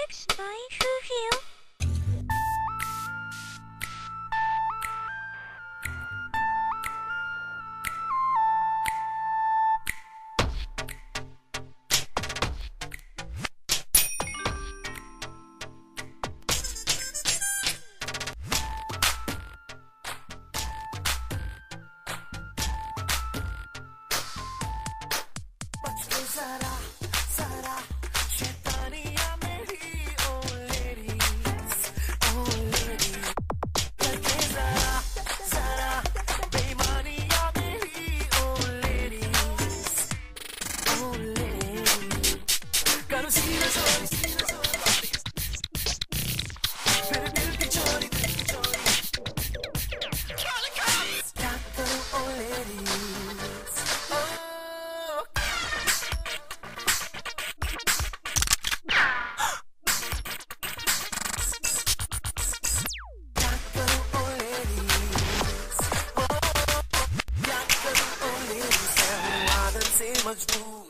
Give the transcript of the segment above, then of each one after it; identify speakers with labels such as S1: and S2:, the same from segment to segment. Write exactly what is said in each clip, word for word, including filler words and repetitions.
S1: It's nice of you.
S2: Zara, Zara, शैतानिया मेरी oh ladies, oh ladies. करके जरा, जरा, बेईमानिया मेरी oh ladies, oh ladies. करो सीना चोरी, सीना चोरी, फिर दिल की चोरी, दिल की चोरी. क्या करूं oh ladies, oh. मजबूर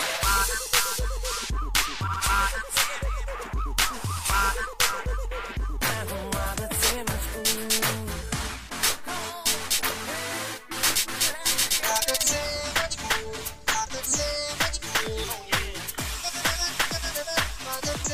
S2: मैं हूँ आदत से मजबूर आदत से मजबूर आदत से मजबूर आदत से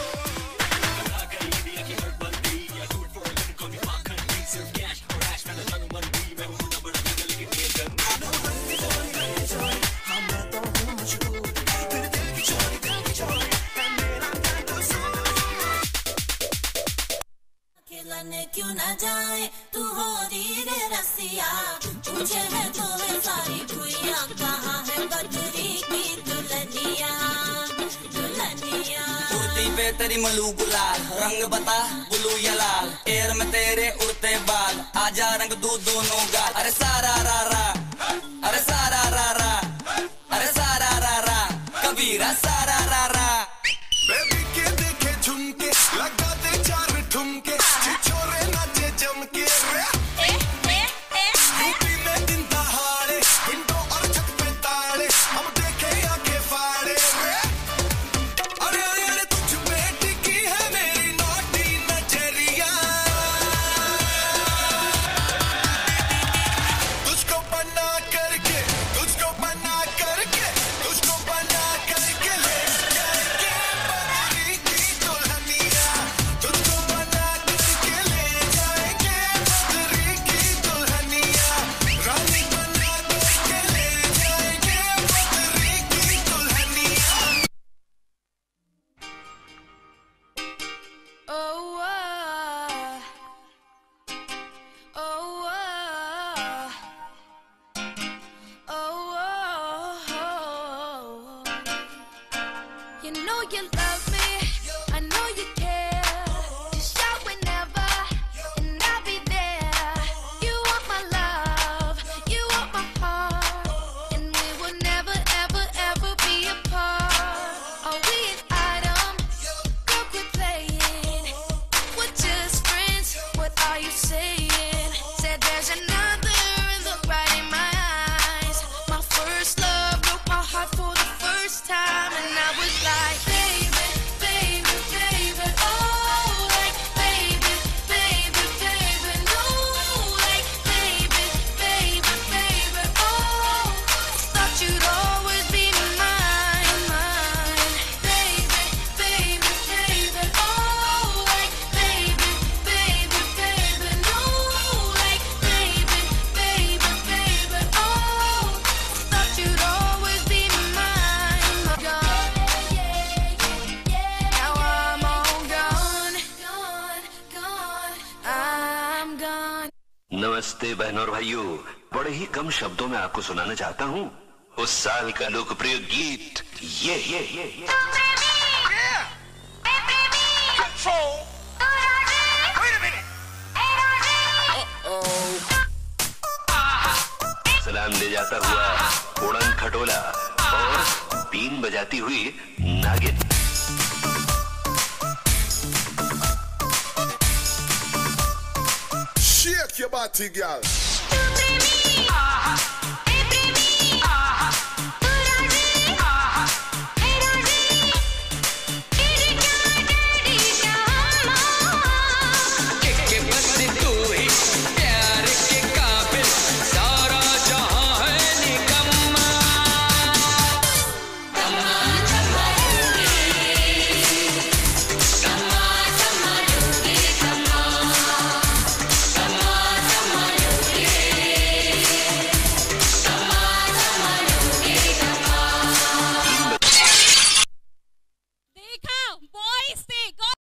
S2: क्यों ना जाए तू हो रे रसिया मुझे है तो वे सारी खुइयां कहाँ है बदरी की दुल्हनिया दुल्हनिया
S3: उड़ती पे तेरी मलू गुलाल रंग बता बुलू या लाल एयर में तेरे उड़ते बाल आजा रंग दू दोनों गाल अरे सारा रा रा अरे सारा रा रा अरे सारा रा रा कबीरा सारा रा रा
S4: बेबी के देखे झुमके लगा दे चार ठुमके छोरे नाचे जमके
S1: ए ए ए
S4: यूपी में दिन दहाड़े विंडो और छत पे ताले हम देखे आंखें फाड़े अरे अरे अरे तुझ पे टिकी है मेरी नोटी नजरिया तुझको बना करके तुझको बना करके तुझको बना करके ले जाएंगे बदरी की दुल्हनिया तुझको बना करके ले जाएंगे बदरी की दुल्हनिया रानी बना करके ले जाएंगे बदरी की Dulhania
S2: oh oh oh oh you know you love me I know you care just shout whenever and I'll be there you want my love you want my heart and we will never ever ever be apart are we an item go quit playing we're just friends what are you saying said there's another look right in my eyes my first love broke my heart for the first time and I was like baby baby baby oh like baby baby baby no like baby baby baby oh thought you'd always be mine mine baby baby baby oh like baby baby baby no like baby baby baby oh thought you'd always be mine my God now I'm all gone gone gone I'm gone
S5: नमस्ते बहनों और भाइयों, बड़े ही कम शब्दों में आपको सुनाना चाहता हूँ उस साल का लोकप्रिय गीत ये ये ये ये
S4: Control. Wait a minute.
S5: सलाम ले जाता हुआ उड़न खटोला और बीन बजाती हुई नागिन
S4: Shake your body, girl.